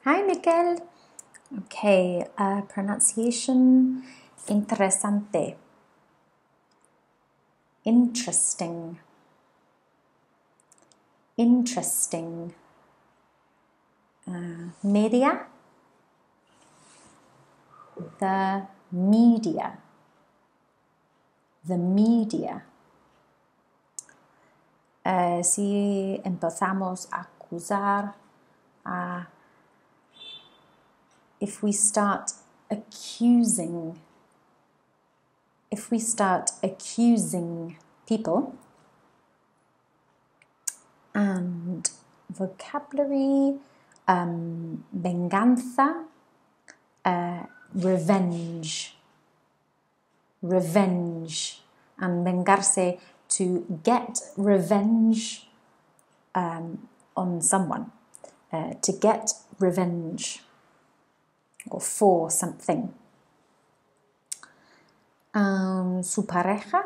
Hi, Mikel. Okay, pronunciation interesante. Interesting. Interesting. Media. The media. The media. Si empezamos a acusar, if we start accusing people, and vocabulary, venganza, revenge, and vengarse, to get revenge on someone, to get revenge or for something. Su pareja,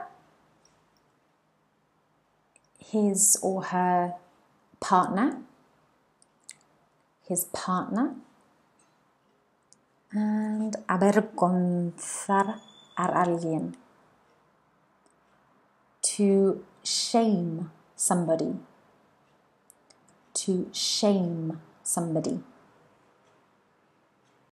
his or her partner, and avergonzar a alguien, to shame somebody.